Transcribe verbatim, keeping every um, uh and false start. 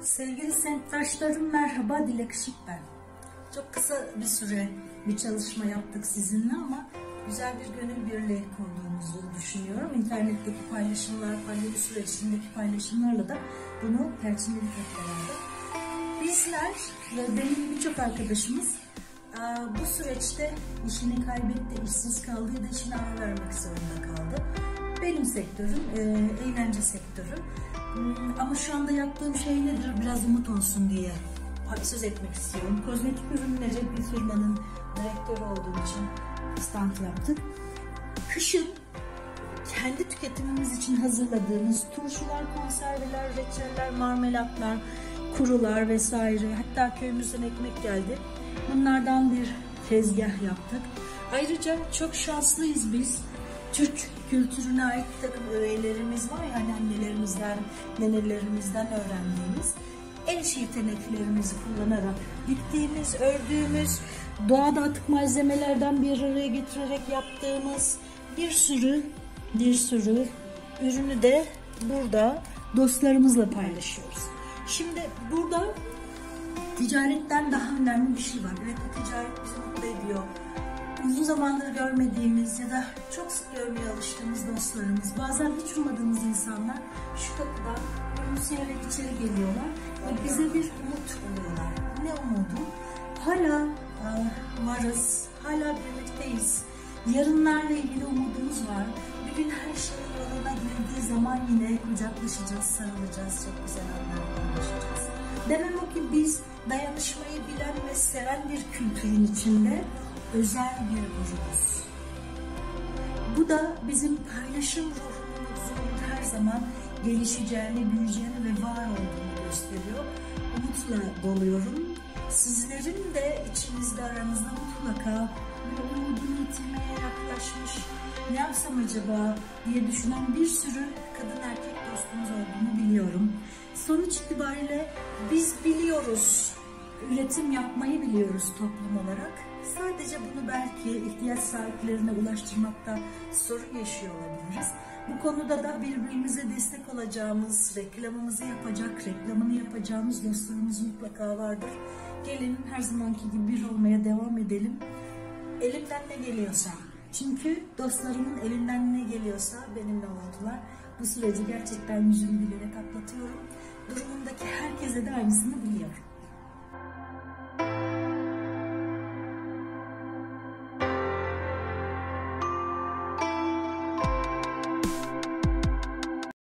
Sevgili sentdaşlarım, merhaba. Dilek Işık ben. Çok kısa bir süre bir çalışma yaptık sizinle ama güzel bir gönül birliği kurduğumuzu düşünüyorum. İnternetteki paylaşımlar, pandemi sürecindeki paylaşımlarla da bunu perçinledik hep beraber. Bizler ve benim birçok arkadaşımız bu süreçte işini kaybetti, işsiz kaldı ya da işine ara vermek zorunda kaldı. Benim sektörüm, eğlence sektörü. Ama şu anda yaptığım şey nedir? Biraz umut olsun diye söz etmek istiyorum. Kozmetik ürünleri bir firmanın direktörü olduğum için stand yaptık. Kışın kendi tüketimimiz için hazırladığımız turşular, konserveler, reçeller, marmelatlar, kurular vesaire, hatta köyümüzden ekmek geldi. Bunlardan bir tezgah yaptık. Ayrıca çok şanslıyız biz. Türk kültürüne ait bir takım öğelerimiz var ya, annelerimizden, nenelerimizden öğrendiğimiz el işi yeteneklerimizi kullanarak diktiğimiz, ördüğümüz, doğada atık malzemelerden bir araya getirerek yaptığımız bir sürü bir sürü ürünü de burada dostlarımızla paylaşıyoruz. Şimdi burada ticaretten daha önemli bir şey var. Evet, bu ticaret bizi mutlu ediyor. Uzun zamandır görmediğimiz ya da çok sık görmeye alıştığımız dostlarımız, bazen hiç ummadığımız insanlar şu kapıdan gülümseyerek içeri geliyorlar ve bize bir umut oluyorlar. Ne umudu? Hala e, varız, hala birlikteyiz. Yarınlarla ilgili umudumuz var. Bir gün her şeyin yoluna girdiği zaman yine kucaklaşacağız, sarılacağız, çok güzel anlar paylaşacağız. Demem o ki biz dayanışmayı bilen ve seven bir kültürün içinde özel bir grubuz. Bu da bizim paylaşım ruhumuzun her zaman gelişeceğini, büyüyeceğini ve var olduğunu gösteriyor. Umutla doluyorum. Sizlerin de içinizde, aranızda mutlaka bir umudunu yitirmeye yaklaşmış, ne yapsam acaba diye düşünen bir sürü kadın erkek dostumuz olduğunu biliyorum. Sonuç itibariyle biz biliyoruz, üretim yapmayı biliyoruz toplum olarak. Sadece bunu belki ihtiyaç sahiplerine ulaştırmakta sorun yaşıyor olabiliriz. Bu konuda da birbirimize destek olacağımız, reklamımızı yapacak, reklamını yapacağımız dostlarımız mutlaka vardır. Gelin her zamanki gibi bir olmaya devam edelim. Elimden ne geliyorsa. Çünkü dostlarımın elinden ne geliyorsa benimle oldular. Bu süreci gerçekten yüzümü gülerek atlatıyorum. Durumumdaki herkese de aynısını biliyorum.